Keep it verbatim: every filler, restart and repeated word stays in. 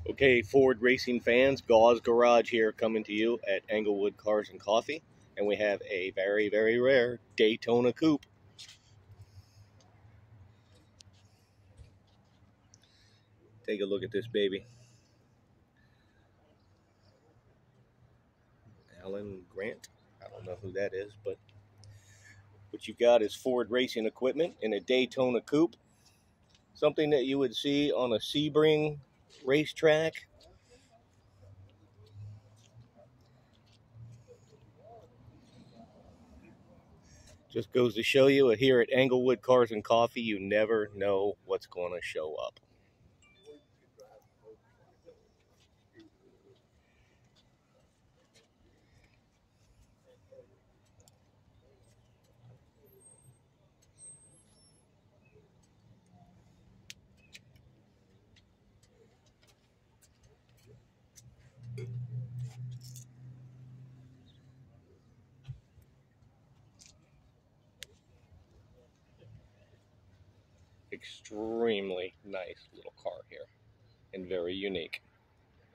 Okay, Ford racing fans, Gause Garage here coming to you at Englewood Cars and Coffee. And we have a very, very rare Daytona coupe. Take a look at this baby. Alan Grant. I don't know who that is, but what you got is Ford racing equipment in a Daytona coupe. Something that you would see on a Sebring racetrack. Just goes to show you, here at Englewood Cars and Coffee, you never know what's going to show up. Extremely nice little car here, and very unique.